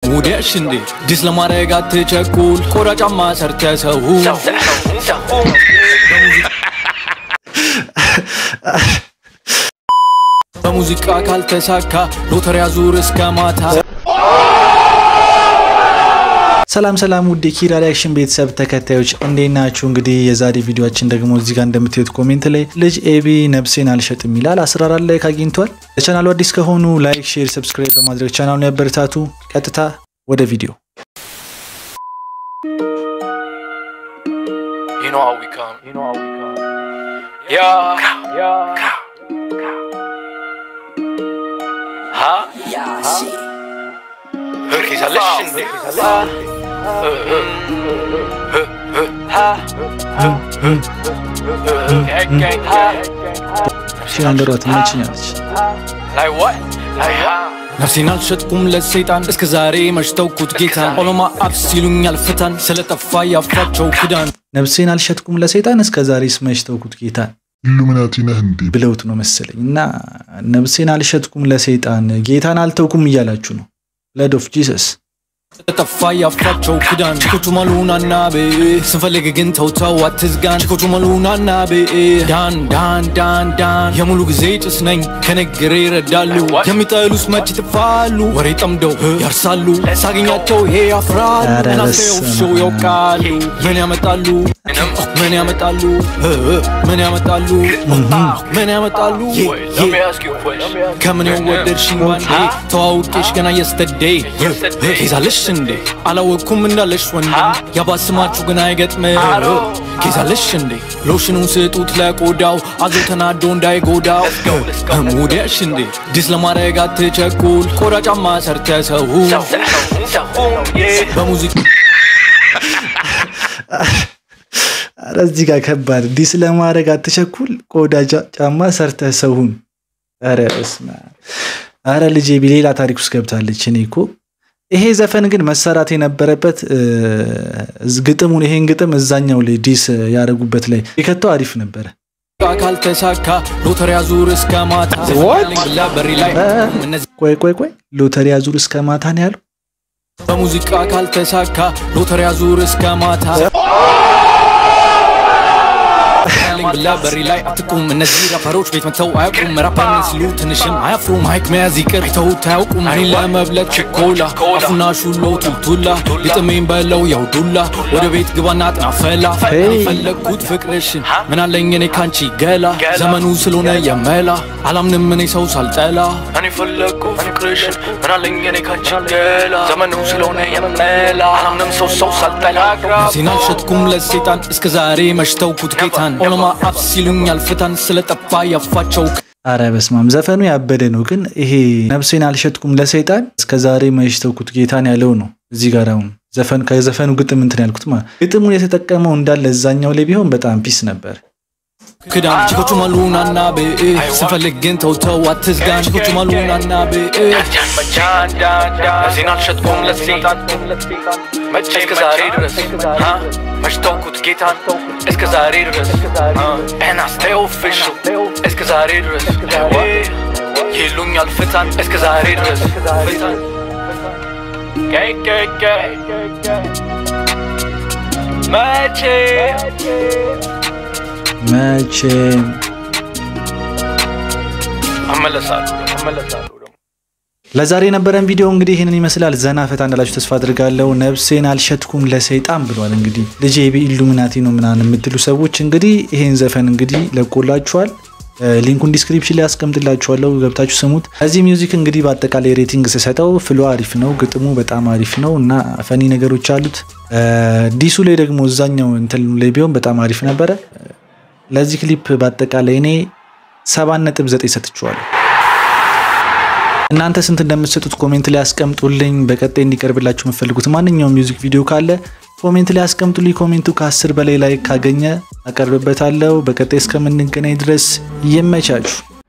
ሙዲያሽ እንዴ ዲስ ለማድረግ አትቸኩል ቆዳ ጫማ ሰርተህ ሰው በሙዚቃ ካልተሳካ ሎተሪ አዙር እስከ ማታ ሰላም ሰላም ውድ የሪአክሽን ቤተሰብ ተከታዮች እንዴት ናችሁ? እንግዲህ የዛሬ ቪዲዮአችን ደግሞ እዚህ ጋር እንደምትዩት ኮሜንት ላይ ልጅ አቤ ነፍሴን አልሸጥም ይላል 14 ላይ ካግኝቷል። ለቻናሉ አዲስ ከሆኑ ላይክ፣ ሼር፣ ሰብስክራይብ በማድረግ ቻናሉን ያበረታቱ። ቀጥታ ወደ ቪዲዮ You know how we come. Yeah. Ha? He's a legend. She underwrote mentioned. Like what? ነፍሴን አልሸጥኩም ለሰይጣን እስከ ዛሬ መሽተውኩት ጌታን ኦሎማ አብሲሉኝ አልፈታን ስለጠፋ ያፋቸው ክዳን ነፍሴን አልሸጥኩም ለሰይጣን እስከ ዛሬ መሽተውኩት ጌታን ኢሉሚናቲ ነህ እንዴ ብለውት ነው መሰለኝና ነፍሴን አልሸጥኩም ለሰይጣን ጌታን አልተውኩም እያላችሁ ነው Blood of Jesus ተጠፋ ያፋቸው ክዳን ችኮቹ ማሉናና ቤ ስንፈልግ ግን ተውታው አትዝጋን ችኮቹ ማሉናና ቤ ዳን የሙሉ ጊዜ ጭስ ነኝ ከነገሬ ይረዳሉ የሚጠሉስ መች ይጥፋሉ ወሬ ጠምደው ያርሳሉ ሳገኛቸው ይሄ ያፍራሉ እናንተው ሾው ያውቃሉ ምን ያመጣሉ ከምን ወደድሽኝ ባንዴ ተዋውቄሽ ገና yesterday ኬዛለሽ እንዴ አላወኩም እንዳለሽ ወንድም ያባስማችሁ ግን አይገጥም ኬዛለሽ እንዴ ሎሽኑን ስጡት ለቆዳው አዘው ተናዶ እንዳይጎዳው ሙዲያሽ እንዴ ዲስ ለማድረግ አትቸኩል ቆዳ ጫማ ሰርተህ ሰው በሙዚቃ እዚህ ጋር ከባድ ዲስ ለማድረግ አትቸኩል ቆዳ ጫማ ሰርተህ ሰውን አረ እስማ አረ ልጄ ቢሌላ ታሪክ ውስጥ ገብታለች እኔኮ ይሄ ዘፈን ግን መሰራት የነበረበት ግጥሙን ይሄን ግጥም እዛኛው ላይ ዲስ ያረጉበት ላይ ይከተው አሪፍ ነበር ካልተሳካ ሎተሪ አዙር እስከ ማታ ለበሪ ላይ ቆይ ሎተሪ አዙር እስከ ማታ ነው ያለው በሙዚቃ ካልተሳካ ሎተሪ አዙር እስከ ማታ ለበሪ ላይ አትቁም እነዚህ ራፈሮች ቤት መተው አያውቁም ራፓን ሲሉ ትንሽም አያፍሩ ማይክ መያዝ ይቅር ተውት አያውቁም እኔ ለመብለት ችኮላ አፉና ሹሎ ቱልቱላ ግጥሜን በለው ያው ዱላ ወደ ቤት ግባና አጥናፈላ ፈለኩት ፍቅርሽን ምን አለኝ እኔ ካንቺ ገላ ዘመኑ ስለሆነ የመላ አላምንም እኔ ሰው ሳልጠላ እኔ ፈለኩት ፍቅርሽን ምን አለኝ እኔ ካንቺ ገላ ዘመኑ ስለሆነ የመላ አላምንም ሰው ሳልጠላ ነፍሴን አልሸጥኩም ለሰይጣን እስከ ዛሬ መሽተውኩት ጌታን ኦሎማ አብሲሉኝ አልፈታን ስለጠፋ ያፋቸው አረ በስማም ዘፈኑ ያበደ ነው ግን ይሄ ነፍሴን አልሸጥኩም ለሰይጣን እስከ ዛሬ መሽተውኩት ጌታን ያለው ነው እዚህ ጋር አሁን ዘፈን ከዘፈኑ ግጥም እንትን ያልኩት ማለት ግጥሙን የተጠቀመው እንዳለ እዛኛው ላይ ቢሆን በጣም ፒስ ነበር ክዳን ችኮቹ ማሉናና ቤ ስንፈልግ ግን ተውተው አትዝጋን ችኮቹ ማሉናና ቤ ነፍሴን አልሸጥኩም ለሰይጣን እስከ ዛሬ ድረስ መሽተውኩት ጌታን እስከ ዛሬ ድረስ and I stay official እስከ ዛሬ ድረስ ይሉኝ አልፈታን እስከ ዛሬ ድረስ መቼ አመለሳለሁ ለዛሬ ነበረን ቪዲዮ እንግዲህ ይሄንን ይመስላል ዘና ፈታ እንዳላችሁ ተስፋ አድርጋለሁ ነፍሴን አልሸጥኩም ለሰይጣን ብሏል እንግዲህ ልጅ አቤ ኢሉሚናቲ ነው ምናምን የምትሉ ሰዎች እንግዲህ ይሄን ዘፈን እንግዲህ ለቆላችኋል ሊንኩን ዲስክሪፕሽን ላይ አስቀምጥላችኋለሁ ገብታችሁ ስሙት እዚህ ሚውዚክ እንግዲህ በአጠቃላይ ሬቲንግ ሲሰጠው ፍሎ አሪፍ ነው ግጥሙ በጣም አሪፍ ነው እና ፈኒ ነገሮች አሉት ዲሱ ላይ ደግሞ እዛኛው እንትን ላይ ቢሆን በጣም አሪፍ ነበር ለዚህ ክሊፕ በአጠቃላይ እኔ 7.9 ሰጥቻለሁ እናንተ ስንት እንደምትሰጡት ኮሜንት ላይ አስቀምጡልኝ በቀጣይ እንዲቀርብላችሁ የምትፈልጉት ማንኛውም ሚውዚክ ቪዲዮ ካለ ኮሜንት ላይ አስቀምጡልኝ ኮሜንቱ ከ10 በላይ ላይክ ካገኘ አቀርብበታለሁ በቀጣይ እስከምንገናኝ ድረስ ይመቻችሁ